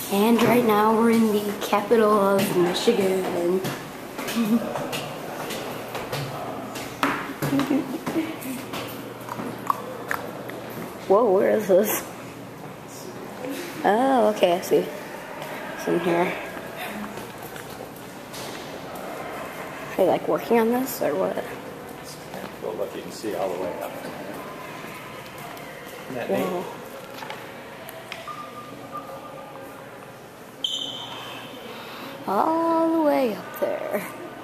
And right now we're in the capital of Michigan. Whoa, where is this? Oh, okay, I see. It's in here. Are they like working on this or what? Well, look, you can see all the way up. Isn't that neat? Whoa. All the way up there.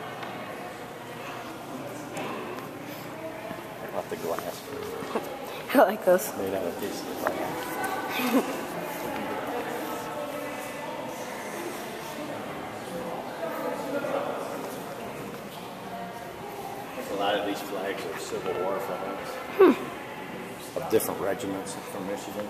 I love the glass. I like this. Made out of pieces of glass. A lot of these flags are Civil War flags of different regiments from Michigan.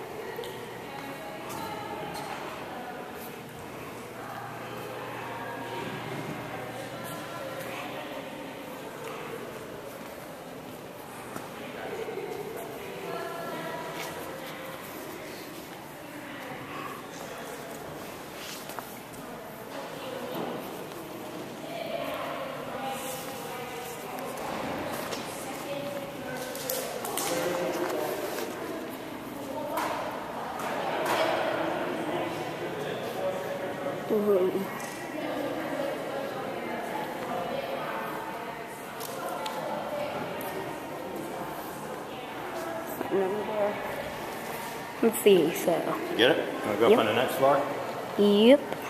Ooh. Something over there. Let's see, so. Get it? Want to go up on the next floor? Yep.